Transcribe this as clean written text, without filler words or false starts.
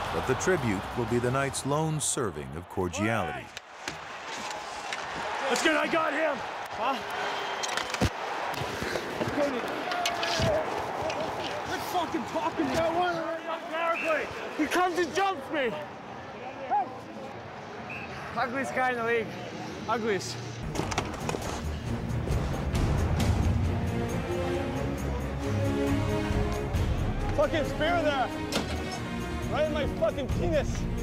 But the tribute will be the night's lone serving of cordiality. That's good, I got him! Huh? Quit fucking talking to me! He comes and jumps me! Ugliest guy in the league. Ugliest. Fucking spear there! Right in my fucking penis!